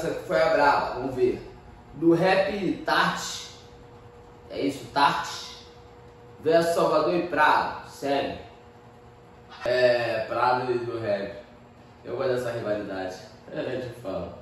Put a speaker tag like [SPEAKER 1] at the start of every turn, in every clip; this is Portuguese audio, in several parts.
[SPEAKER 1] essa que foi a braba, vamos ver. Do rap Tart, é isso, Tart versus Salvador e Prado, sério. Prado e do rap. Eu gosto dessa rivalidade. Te falo.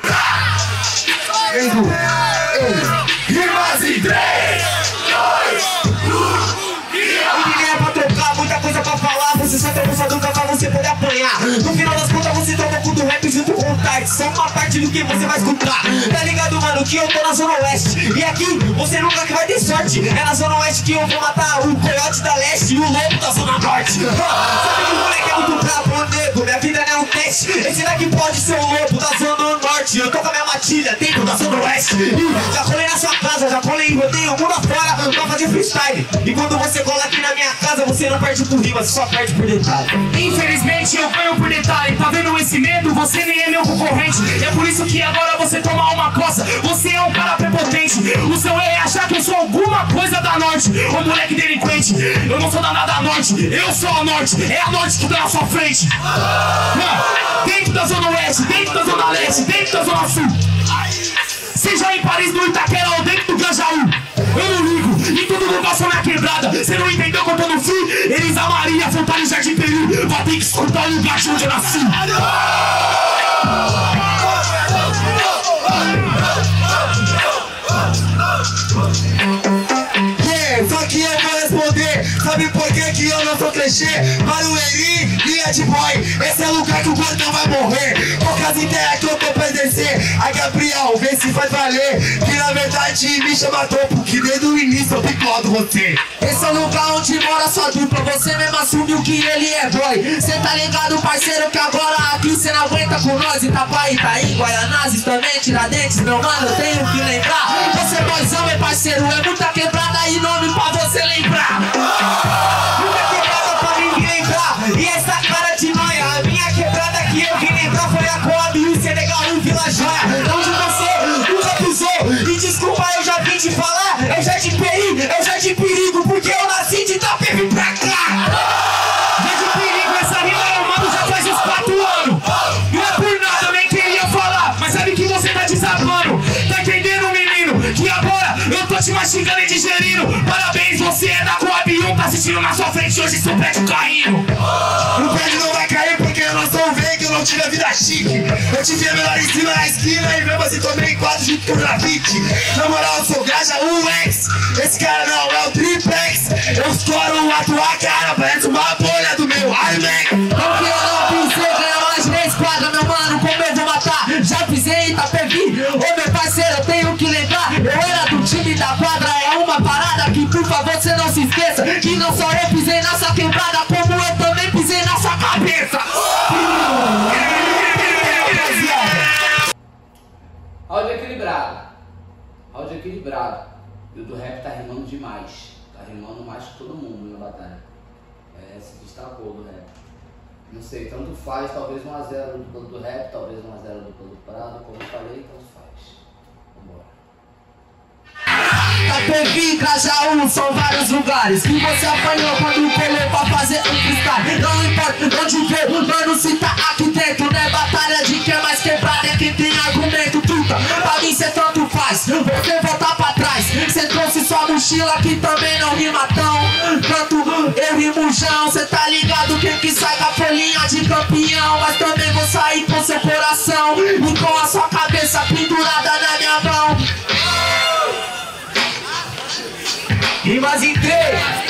[SPEAKER 2] Rimas em 3, 2, 1. Ninguém é pra tocar, muita coisa pra falar. Você só tem essa dúvida pra você poder apanhar. No final das contas você toma com do rap junto com o Tart. Só uma parte do que você vai escutar. Tá ligado, mano, que eu tô na Zona Oeste. E aqui você nunca vai ter sorte. É na Zona Oeste que eu vou matar o coiote da Leste e o lobo da Zona Norte. Sabe que o moleque é muito brabo, nego. Minha vida não é um teste. Esse daqui pode ser o lobo da Zona Norte. Eu tô com a minha matilha dentro da Zona Oeste. E já colei na sua casa, já colei em rodeio, mundo afora pra fazer freestyle. E quando você cola aqui na minha casa, você não perde por rima, você só perde por detalhe. Infelizmente eu ganho por detalhe. Tá vendo esse medo? Você nem é meu concorrente. É por isso que agora você toma uma coça. Você é um cara prepotente. O seu erro é achar que eu sou alguma coisa da Norte. Ô moleque delinquente, eu não sou da nada da Norte. Eu sou a Norte, é a Norte que tá na sua frente. Dentro da Zona Oeste, dentro da Zona Leste, dentro da Zona Sul. Seja em Paris, no Itaquera ou dentro do Grajaú, eu não ligo, em todo lugar sou minha quebrada. Cê não entendeu que eu tô no fim? Elisa Maria, Fontana e Jardim Peru. Vai ter que escutar o lugar de onde eu nasci. Só que eu vou responder. Sabe por que eu não sou clichê? Marueli, linha de boy. Esse é o lugar que o gordão vai morrer. Poucas ideias que eu tô pra exercer. Aí Gabriel, vê se faz valer. Que na verdade me chama topo, que desde o início eu picodo você. Esse é o lugar onde mora sua dupla. Você mesmo assumiu que ele é boy. Cê tá ligado, parceiro, que agora aqui cê não aguenta com nós. Itapaí, Itaí, Guaianazes, também Tiradentes. Meu mano, eu tenho que lembrar. Você boizão, meu parceiro, é muita quebrada e nome pra você lembrar. Muita quebrada pra mim lembrar. E essa cara de noia, a minha quebrada que eu vim lembrar foi a Coab e o Senegal e o Vila Joia. Onde você nunca pisou. E desculpa, eu já vim te falar. Eu já te peri, eu já te perigo, porque eu nasci de Itapevi pra cá. Já te perigo, essa rima eu mando já faz uns 4 anos. Não é por nada, eu nem queria falar. Mas sabe que você tá desabando. Tá entendendo, menino? Que agora eu tô te mastigando e digerindo. Parabéns, você é da Coab 1, tá assistindo na sua frente hoje seu prédio caindo. O prédio não vai cair porque eu não sou um veio, eu não tive a vida chique. Eu tive a melhor em cima na esquina e mesmo assim tomei 4 junto com o grafite. Na moral, eu sou Graja 1X. Esse cara não é o Tripex. Eu estouro a tua cara, parece uma bolha do meu Iron. Porque eu não pisei, ganha mais 3 quadras, meu mano, como eu vou matar? Já pisei em Itapevi, ô meu parceiro, eu tenho que lembrar. Eu era do time da quadra, é uma parada que por favor você não se esqueça. Que não só eu pisei na sua quebrada, como eu também pisei na sua cabeça.
[SPEAKER 1] Áudio equilibrado. Áudio equilibrado. E o do rap tá rimando demais. Tá rimando mais que todo mundo na batalha. Se destacou do rap. Não sei, tanto faz, talvez 1 a 0 do rap, talvez 1 a 0 do Prado, como eu falei, tanto faz. Vambora.
[SPEAKER 2] Itapevi, Grajaú, são vários lugares que você apanhou quando colou pra fazer um freestyle. Não importa onde veio, mano, se tá aqui dentro. Não é batalha de quem é mais quebrado, é quem tem argumento, truta. Pra mim cê tanto faz, você voltar pra trás. Cê trouxe sua mochila que também não rima tão quanto eu rimujão. Cê tá ligado quem que sai com a folhinha de campeão. Mas também vou sair com seu coração e com a sua cabeça pendurada na minha mão. Rimas em 3.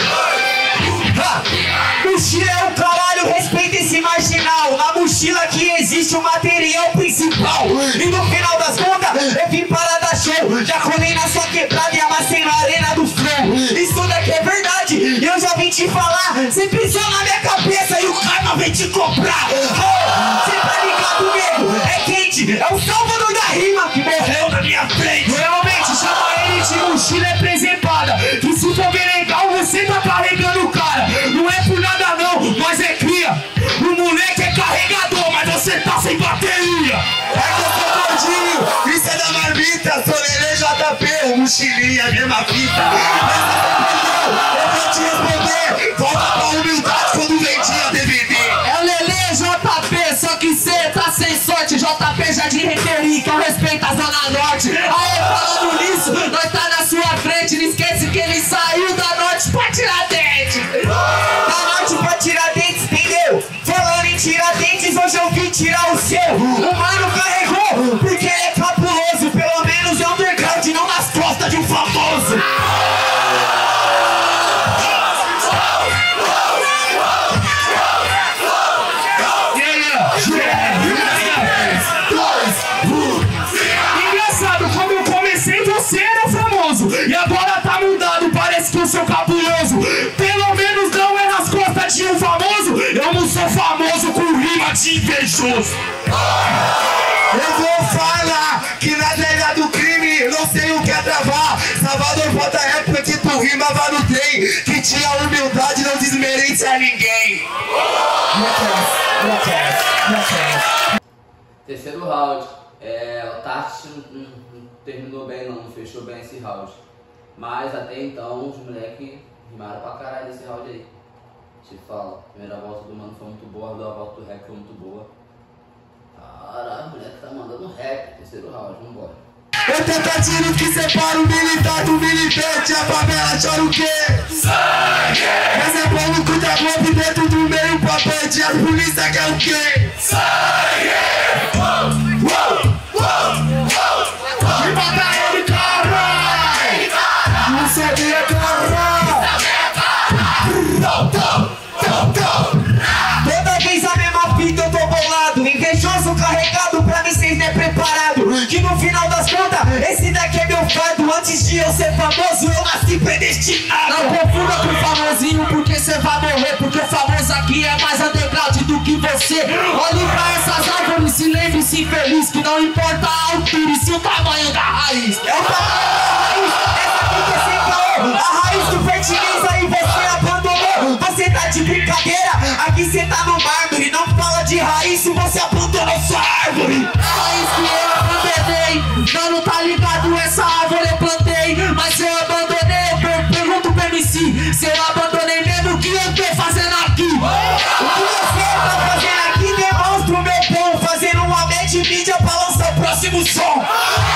[SPEAKER 2] Mochila é o caralho, respeita esse marginal. Na mochila que existe o material principal. E no final das contas, eu vim para dar show. Já colei na sua quebrada e amassei na arena do flow. Isso daqui é verdade, eu já vim te falar. Cê pisou na minha cabeça e o karma vem te comprar. Cê tá ligado, nego? É quente, é o Salvador da rima que morreu na minha frente. Realmente, chama ele de mochila preservada. Que se for bem legal, você tá carregando o cara. Não é por nada não, mas é cria. O moleque é carregador, mas você tá sem bateria. É que eu sou gordinho, isso é da marmita. Sou Lelê JP, mochilinha, mesma fita. Eu vou te responder, volta pra humildade quando vendia DVD. É o Lelê JP, só que cê tá sem sorte, JP. JP já de referir, que eu respeito a Zona Norte. Aê, falando nisso, nós tá na sua frente. Não esquece que ele saiu da Norte pra Tiradentes. Da Norte pra Tiradentes, entendeu? Falando em Tiradentes, hoje eu vim tirar o seu. O mano carregou, porque ele é cabuloso. Pelo menos é underground, não nas costas de um famoso. Engraçado, quando eu comecei você era famoso e agora tá mudando, parece que eu sou cabuloso. Pelo menos não é nas costas de um famoso. Eu não sou famoso com rima de invejoso. Eu vou falar que na terra do crime não sei o que é travar. Salvador bota época que tu rimava no trem, que tinha humildade, não desmerece a ninguém.
[SPEAKER 1] Terceiro round. O Tart não terminou bem não fechou bem esse round. Mas até então os moleques rimaram pra caralho esse round aí. Te falo, a primeira volta do mano foi muito boa, a volta do rap foi muito boa. Caralho, o moleque tá mandando rap, terceiro round, vambora.
[SPEAKER 2] 80 tiros que separa o militar do militante, a favela chora o quê? Sangue! Mas é bom no cu da bomba dentro do meio pra bandir, a polícia quer o quê? Sangue! Me mata ele, caralho! Não sabia, caralho! Toda vez a mesma fita eu tô bolado, invejoso carregado pra mim cês não é preparado. Que no final das contas, esse daqui é meu fardo. Antes de eu ser famoso, eu nasci predestinado. Não confunda com famosinho, porque cê vai morrer. Porque o famoso aqui é mais underground do que você. Olhe pra essas árvores e lembre-se feliz, que não importa a altura e sim o tamanho da raiz. É o tamanho da raiz, essa aqui que é sem caô. A raiz do fertileza aí você abandonou. Você tá de brincadeira, aqui cê tá no mármore. Não fala de raiz se você abandonou sua árvore. A raiz que eu abandonei, mano, tá ligado, essa árvore eu plantei. Mas eu abandonei, eu pergunto pro MC, se eu abandonei mesmo, o que eu tô fazendo aqui? O que você tá fazendo aqui demonstra o meu bom, fazendo uma match mídia pra lançar o próximo som.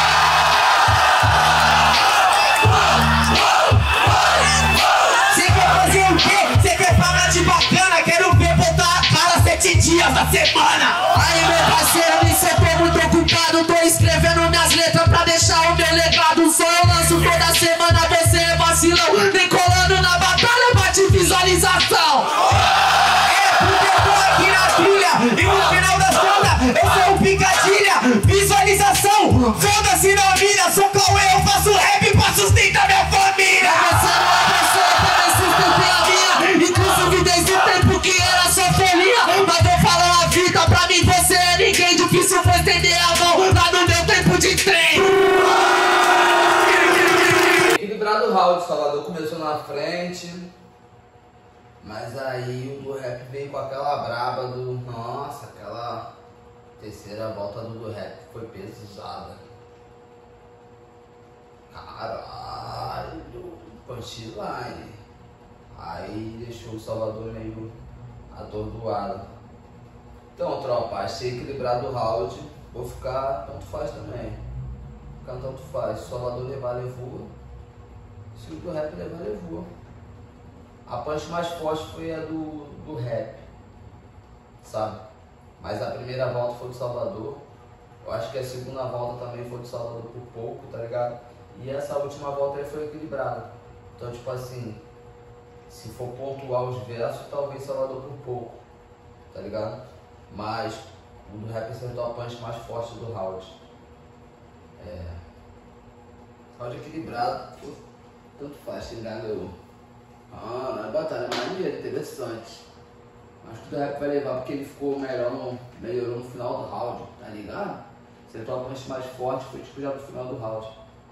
[SPEAKER 2] Você quer fazer o quê? Você quer falar de bacana? Quero ver botar a cara 7 dias da semana. Aí meu parceiro, nisso eu tô muito ocupado, tô escrevendo minhas letras pra deixar o meu legado. Só eu lanço toda semana, você é vacilão, nem colando na batalha, bate visualização. Porque eu tô aqui na trilha e no final das contas eu sou o picadilha. Visualização, foda-se na vida, sou Cauê, eu faço rap pra sustentar minha família. Você não é pessoa, também sustentei a minha, inclusive desde o tempo que era só folia. Mas vou falar a vida, pra mim você é ninguém, difícil foi estender a mão lá no meu tempo de trem.
[SPEAKER 1] Equilibrado o round, Salvador começou na frente. Mas aí o do rap veio com aquela braba do... Nossa, aquela terceira volta do rap foi pesada. Caralho, punchline. Aí deixou o Salvador meio atordoado. Então, tropa, achei equilibrado o round. Vou ficar tanto faz também. Ficar tanto faz. Se o Salvador levar, levou. Se o do rap levar, levou. A punch mais forte foi a do rap, sabe? Mas a primeira volta foi do Salvador. Eu acho que a segunda volta também foi do Salvador por pouco, tá ligado? E essa última volta aí foi equilibrada. Então, tipo assim, se for pontuar os versos, talvez Salvador por pouco, tá ligado? Mas o do rap acertou a punch mais forte do round. Round equilibrado, tanto faz, xingar ganhou. Na batalha maneira, interessante. Acho que o do rap vai levar porque ele ficou melhorou no final do round, tá ligado? Acertou a punch mais forte, foi tipo já no final do round.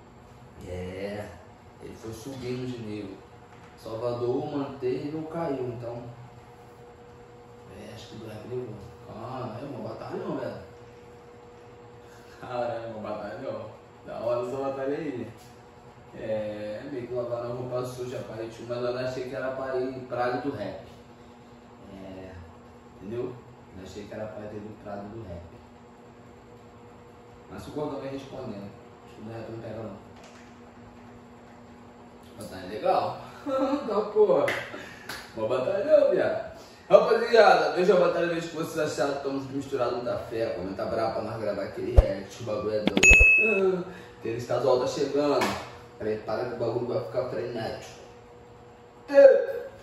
[SPEAKER 1] Ele foi subindo de nível. Salvador manteve ou caiu, então. Acho que o do rap levou. É uma batalha não, velho. Caramba, uma batalha não. Da hora essa batalha aí. Meio que lavar na roupa suja pra ir, mas eu não achei que era pra ir praga do rap. Entendeu? Não achei que era pra ir do praga do rap. Mas se o gordão vai respondendo, acho que o do rap não pega não. Batalha legal. Tá porra. Uma batalha, viado. Rapaziada, veja a batalha, veja o que vocês acharam. Estamos misturados da fé. Comenta brabo pra nós gravar aquele react. O bagulho é doido. Aquele estadual tá chegando. Prepara que o bagulho vai ficar frenético.